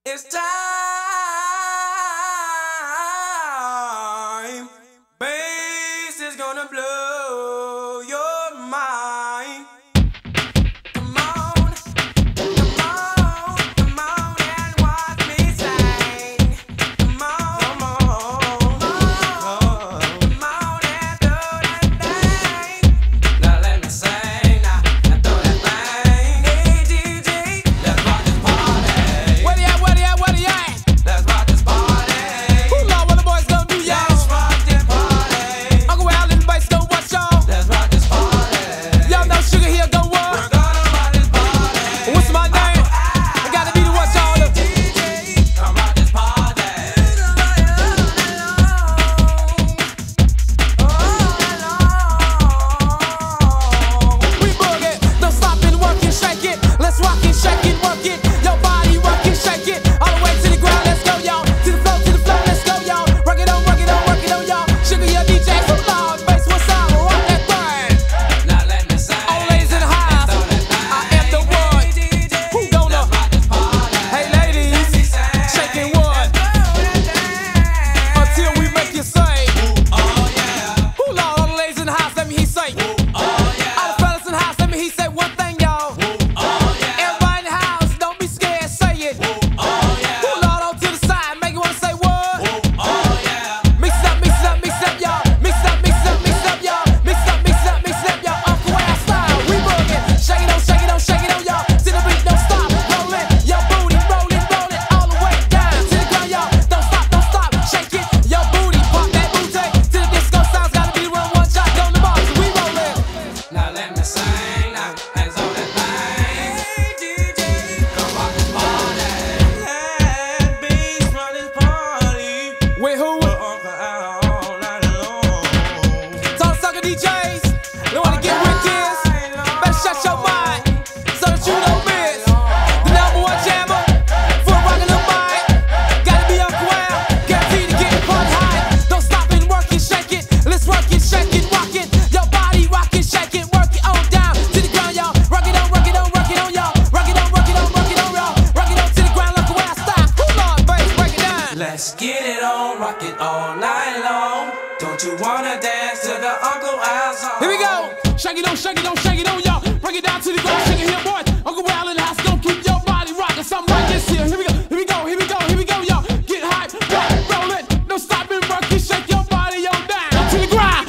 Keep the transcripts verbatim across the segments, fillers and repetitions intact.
It's time. Bass is gonna blow your mind. Come on, come on, come on and watch me sing. Come on, come on, come on and do that thing. Now let me sing, now and do that thing. Hey D J, let's rock this party. Where they at, where they at, where they at? Let's rock this party. Who know what the boys gonna do, y'all? Let's rock this party. Uncle Al and the bass gonna watch y'all. Let's rock this party. Y'all know Sugar Hill gonna what? We're gonna rock this party. What's my name? I gotta be the watch y'all. D J, come rock this party. We boogie, don't stop and work and shake it. Let's rock and shake it, work it. Your body rock and shake it. All the way to the ground, let's go, y'all. To the floor, to the floor, let's go, y'all. Rock it on, rock it on, rock it on, y'all. Sugar Hill D J, so loud, bass, what's up? Rock that thing. Now let me sing. All ladies in the house, Throw that thing. I am the one. Who gonna? Let's rock this party. Hey ladies, shaking one until we make you say. Oh yeah. Who Lord, all the ladies in the house, let me hear say. Oh yeah. All the fellas in the house, let me hear say one thing, y'all. Oh yeah. Everybody in the house, don't be scared, say it. Oh yeah. Who Lord, on to the side, make you wanna say what? Oh yeah. Mix it up, mix it up, mix it up, y'all. Mix it up, mix it up, mix it up, y'all. Mix it up, mix it up, mix it up, y'all. Uncle Al style, we bugging. Shake it on, shake it on, shake it on, y'all. To the beat, don't stop, rollin'. Your booty, rollin', rollin', all the way down to the ground, y'all. Don't stop, don't stop, shake it. Your booty, pop that booty. To the disco sounds, gotta be the one, one shot on the bars. We rollin'. Now let me sing. Now hands on that thing. Hey D J, come rock this party. Let bass run this party. With who? Uncle Al all night long. Tall sucker D Js, they wanna get with this. Better shut your mind so that you don't miss the number one jammer for rockin' the mic. Gotta be Uncle Al, guaranteed to get the party high. Don't stop and work it, shake it. Let's work it, shake it, rock it. Your body rock it, shake it, work it on down to the ground, y'all. Rock it on, rock it on, rock it on, y'all. Rock it on, rock it on, rock it on, y'all. Rock it on to the ground, Uncle Al style. Hold on, bass, break it down. Let's get it on, rock it all night long. Don't you wanna dance to the Uncle Al song? Here we go. Shake it on, shake it on, shake it on, y'all. Bring it down to the ground, shake it here, boys. Uncle Al in the house, gonna keep your body rocking. Something like this here. Here we go, here we go, here we go, here we go, y'all. Get hype, rock, roll it. Don't stop and work it, shake your body on down to the ground.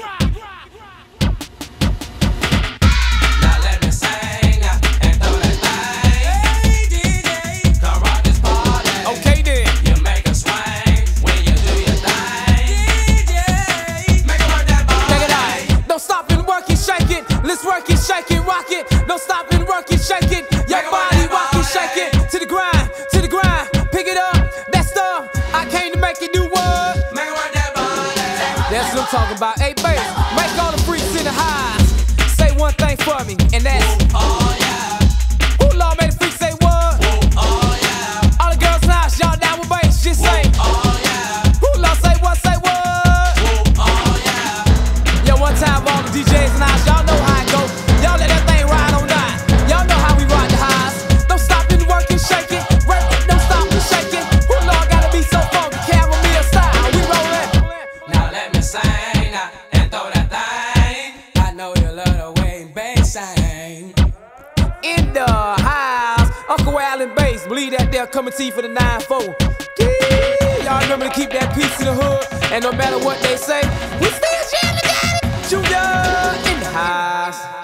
Now let me sing now and throw that thing. Hey D J, come rock this party. Okay then. You make a swing when you do your thing. D J, make it work that body. Check it out. Don't stop and work it, shake it. Let's work it, shake it, rock it. Don't stop and work it, shake it. Your body rock it, shake it. To the grind, to the grind. Pick it up. That stuff. I came to make it do what? Make it work that body. That's what I'm talking about. Hey, bass, make all the freaks in the highs say one thing for me, and that's Oh yeah. who Lord made the freaks say what? Oh yeah. All the girls in the house, y'all down with bass, just say Oh yeah. who Lord say what, say what? Oh yeah. Yo, one time for all the D Js in the house, y'all know how it go. Y'all let that thing ride on nine. Y'all know how we rock the highs. Don't stop and work and shake it. Work it, don't stop and shake it. Who Lord gotta be so funky, Caramel style? We rollin'. Now let me sing now and throw that thing. I know you love the way bass sing. In the house, Uncle Al and bass, believe that they're coming to you for the nine four. Y'all remember to keep that peace in the hood, and no matter what they say, we still jamming, Junior in the house.